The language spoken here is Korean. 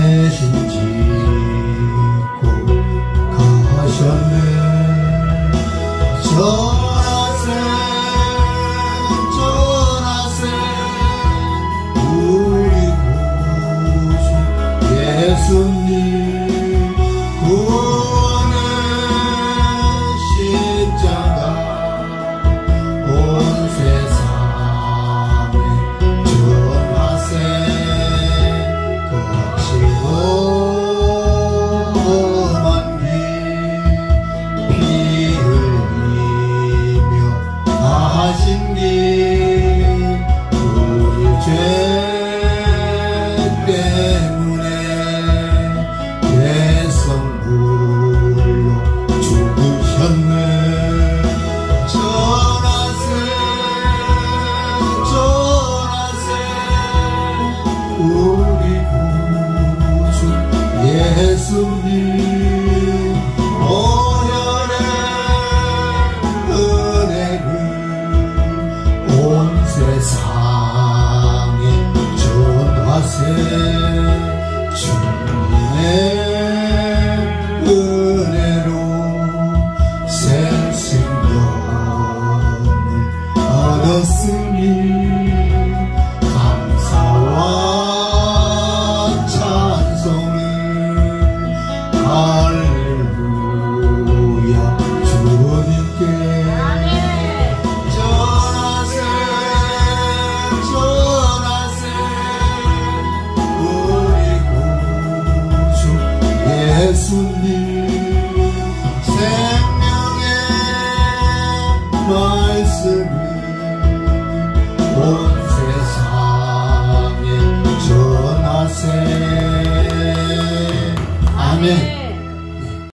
대신 짓고 가셨네. 전하세 전하세 우리 구주 예수님 구원의 십자가 온 세상에 전하세. 거칠고만 피 흘리며 하신 길 우리 죄 때문에 대성불로 죽으셨네. 전하세 전하세 우리 구주 예수님 오혈의 은혜를 온 세상에 전하세. 주님의 은혜로 새 생명을 얻었으니 감사와 찬송을 할렐루야 주님께. 전하세 전하세 우리 구주 예수님 생명의 말씀을 온 세상에 전하세. 아멘.